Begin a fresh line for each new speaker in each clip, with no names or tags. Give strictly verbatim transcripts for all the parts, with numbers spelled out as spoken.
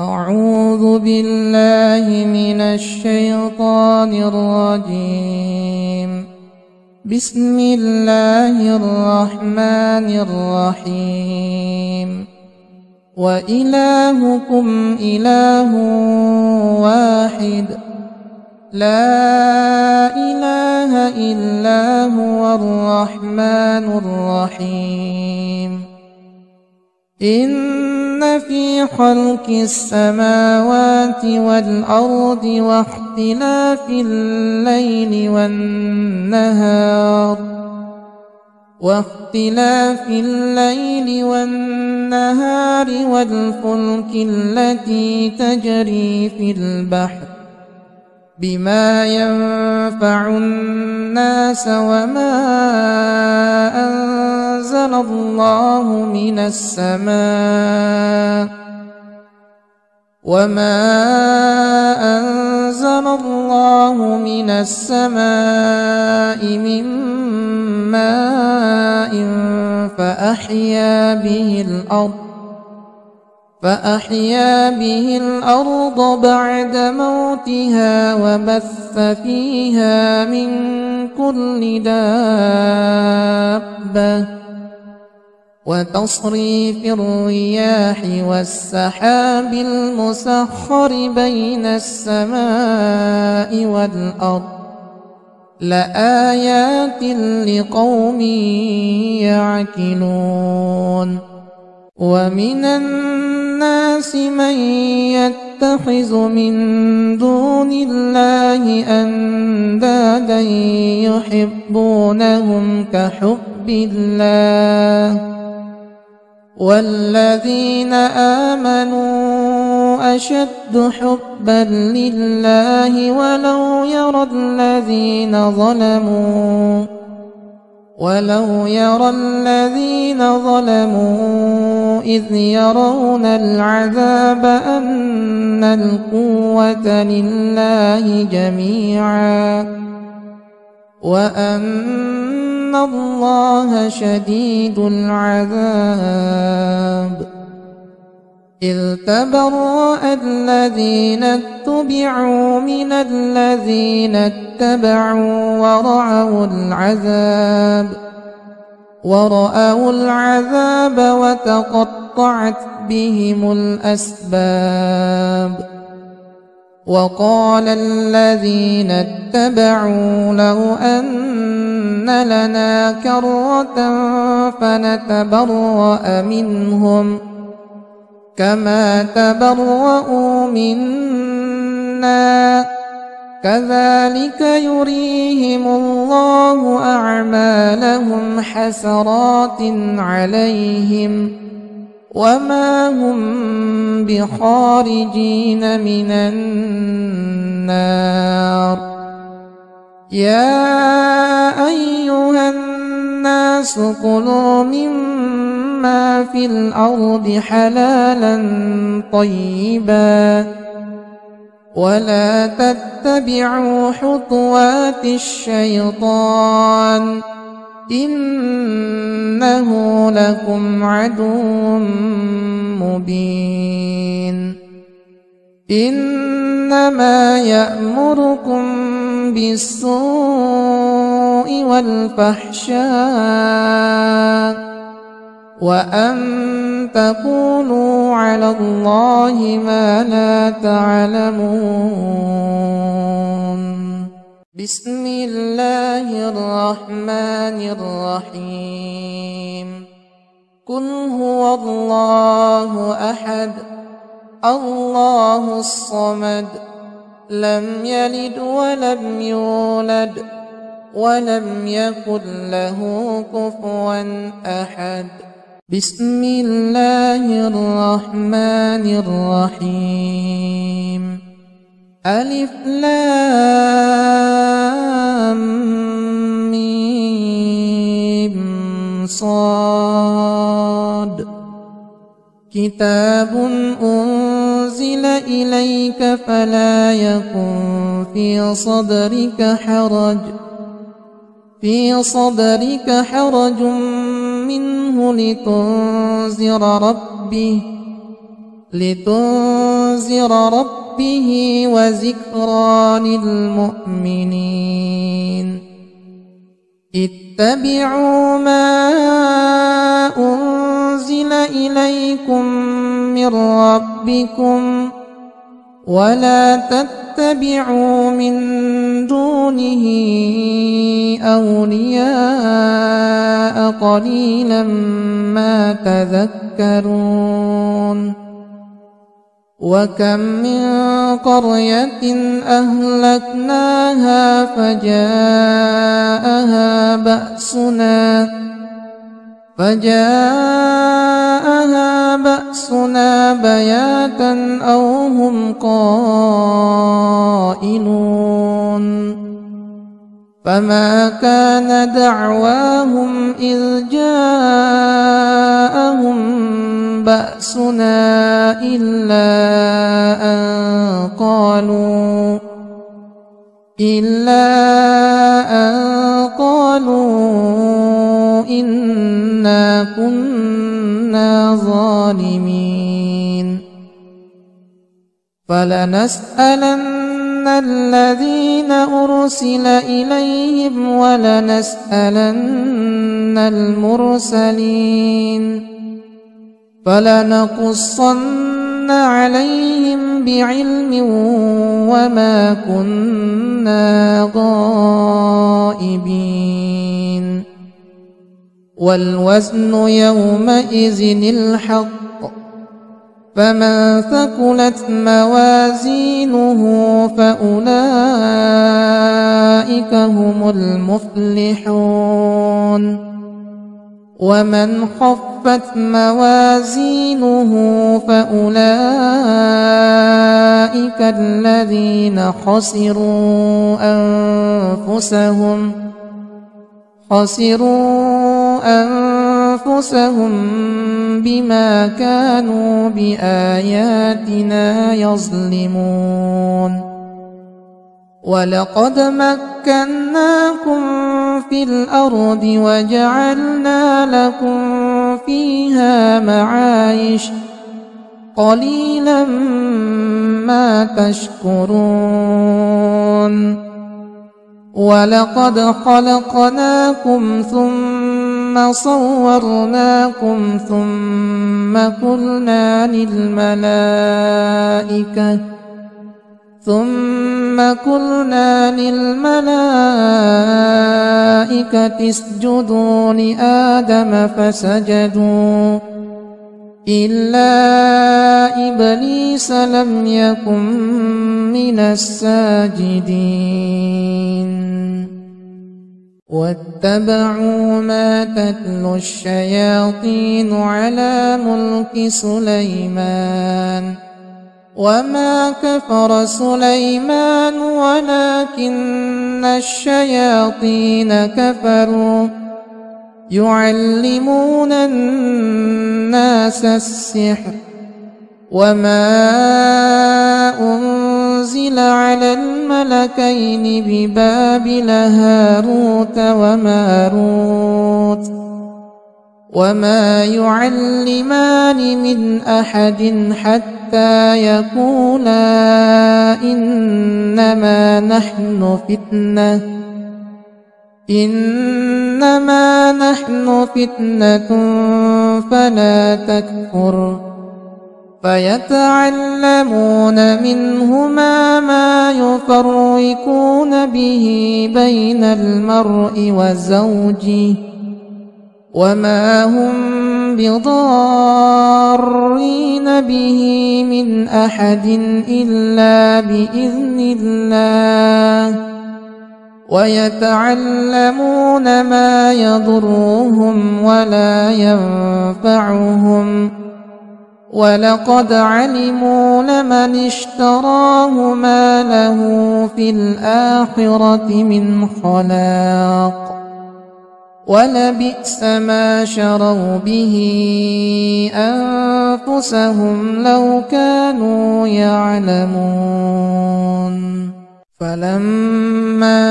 أعوذ بالله من الشيطان الرجيم. بسم الله الرحمن الرحيم. وإلهكم إله واحد لا إله إلا هو الرحمن الرحيم. إن في خلق السماوات والأرض واختلاف الليل والنهار واختلاف الليل والنهار والفلك التي تجري في البحر بما ينفع الناس وما أنزل الله من السماء وما أنزل الله من السماء من ماء فأحيا به الأرض فأحيا به الأرض بعد موتها وبث فيها من كل دابة وتصريف الرياح والسحاب المسخر بين السماء والأرض لآيات لقوم يعقلون. ومن الناس من يتخذ من دون الله أندادا يحبونهم كحب الله والذين آمنوا أشد حبا لله ولو يرى الذين ظلموا ولو يرى الذين ظلموا إذ يرون العذاب أن القوة لله جميعا وأن الله شديد العذاب. إذ تبرأ الذين اتبعوا من الذين اتبعوا ورأوا العذاب ورأوا العذاب وتقطعت بهم الأسباب. وقال الذين اتبعوا لو أن لنا كرة فنتبرأ منهم كما تبرؤوا منا كذلك يريهم الله أعمالهم حسرات عليهم وما هم بخارجين من النار. يا أيها الناس كلوا مما في الأرض حلالا طيبا ولا تتبعوا خطوات الشيطان إنه لكم عدو مبين. إنما يأمركم بالسوء والفحشاء وأن تقولوا على الله ما لا تعلمون. بسم الله الرحمن الرحيم. قل هو الله أحد الله الصمد لم يلد ولم يولد ولم يكن له كفوا أحد. بسم الله الرحمن الرحيم. ألف لام ميم صاد. كتاب أنزل إليك فلا يكن في صدرك حرج في صدرك حرج منه لتنذر ربه لتنذر لينذر ربه وذكرى للمؤمنين اتبعوا ما أنزل إليكم من ربكم ولا تتبعوا من دونه أولياء قليلا ما تذكرون وكم من قرية أهلكناها فجاءها بأسنا فجاءها بأسنا بياتا أو هم قائلون فما كان دعواهم إذ جاءهم بأسنا إلا أن قالوا إلا أن قالوا إنا كنا ظالمين فلنسألن الذين أرسل إليهم ولنسألن المرسلين فلنقصن عليهم بعلم وما كنا غائبين والوزن يومئذ الحق فمن ثقلت موازينه فأولئك هم المفلحون ومن خفت موازينه فأولئك الذين خسروا أنفسهم خسروا أنفسهم بما كانوا بآياتنا يظلمون ولقد مكناكم في الأرض وجعلنا لكم فيها معايش قليلا ما تشكرون ولقد خلقناكم ثم صورناكم ثم قلنا للملائكة ثم قلنا للملائكة اسجدوا لآدم فسجدوا إلا إبليس لم يكن من الساجدين واتبعوا ما تتلو الشياطين على ملك سليمان وما كفر سليمان ولكن الشياطين كفروا يعلمون الناس السحر وما أنزل على الملكين ببابل هاروت وماروت وما يعلمان من أحد حتى يقولا إنما نحن فتنة إنما نحن فتنة فلا تكفر فيتعلمون منهما ما يفرقون به بين المرء وزوجه وما هم بضارين به من أحد إلا بإذن الله ويتعلمون ما يضرهم ولا ينفعهم ولقد علموا لمن اشتراه ما له في الآخرة من خلاق ولبئس ما شروا به أنفسهم لو كانوا يعلمون فلما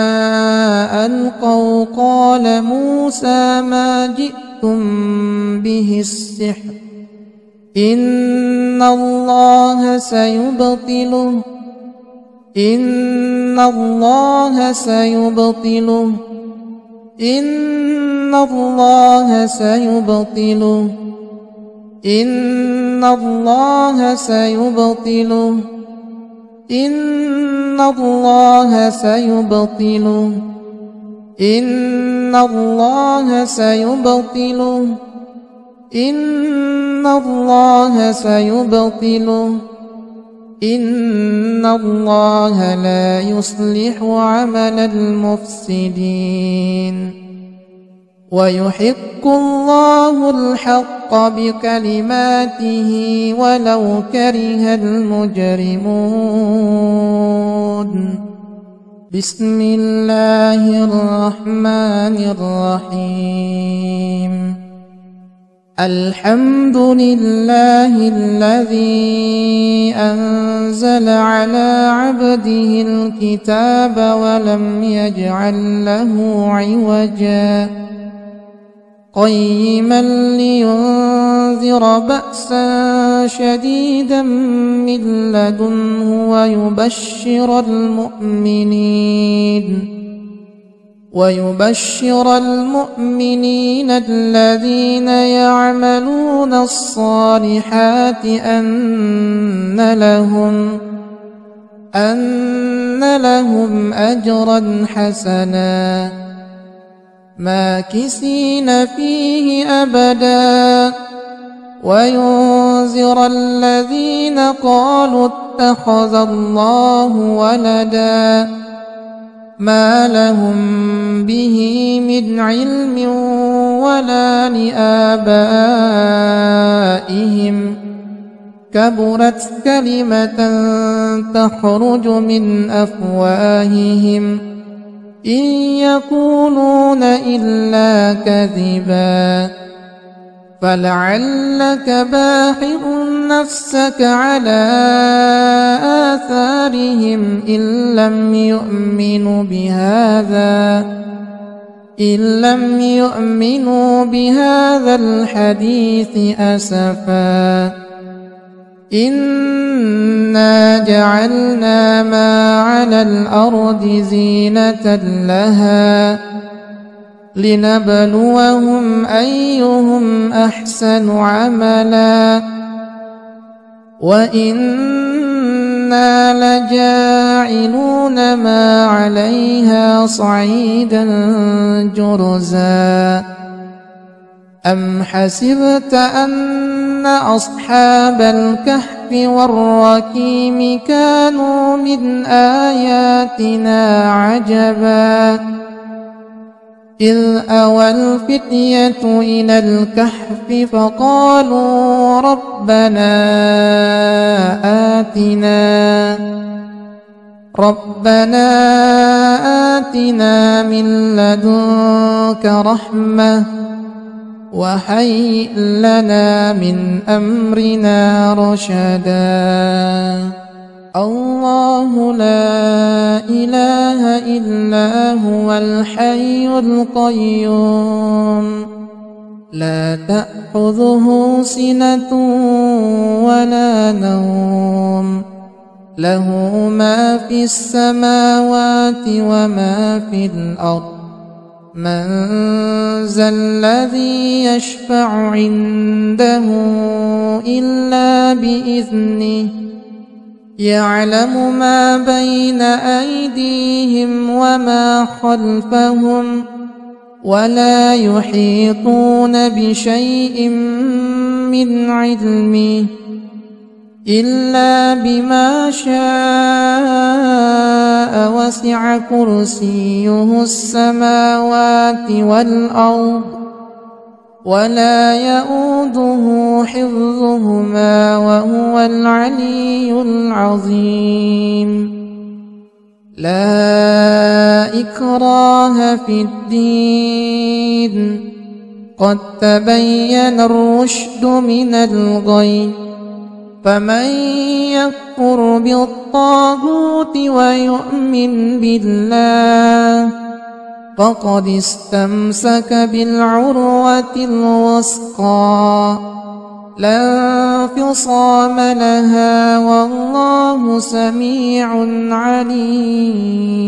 ألقوا قال موسى ما جئتم به السحر إن إن الله سيبطله إن الله سيبطله إن الله سيبطله إن الله سيبطله إن الله سيبطله إن الله سيبطله إن الله سيبطله إن الله لا يصلح عمل المفسدين ويحق الله الحق بكلماته ولو كره المجرمون بسم الله الرحمن الرحيم الحمد لله الذي أنزل على عبده الكتاب ولم يجعل له عوجا قيما لينذر بأسا شديدا من لدنه ويبشر المؤمنين ويبشر المؤمنين الذين يعملون الصالحات أن لهم أن لهم أجرا حسنا ماكثين فيه أبدا وينذر الذين قالوا اتخذ الله ولدا ما لهم به من علم ولا لآبائهم كبرت كلمة تخرج من أفواههم إن يقولون إلا كذبا فلعلك باخع نفسك على آثارهم إن لم يؤمنوا بهذا إن لم يؤمنوا بهذا الحديث أسفا إنا جعلنا ما على الأرض زينة لها لنبلوهم أيهم أحسن عملا وإنا لجاعلون ما عليها صعيدا جرزا أم حسبت أن أصحاب الكهف والرقيم كانوا من آياتنا عجبا إذ أوى الفتية إلى الكهف فقالوا ربنا آتنا ربنا آتنا من لدنك رحمة وهيئ لنا من أمرنا رشدا الله لا إله إلا هو الحي القيوم لا تأخذه سنة ولا نوم له ما في السماوات وما في الأرض من ذا الذي يشفع عنده إلا بإذنه يعلم ما بين أيديهم وما خلفهم ولا يحيطون بشيء من علمه إلا بما شاء وسع كرسيه السماوات والأرض ولا يؤوده حفظهما وهو العلي العظيم لا إكراه في الدين قد تبين الرشد من الغي فمن يكفر بالطاغوت ويؤمن بالله فقد استمسك بالعروة الوثقى لا فصام لها والله سميع عليم.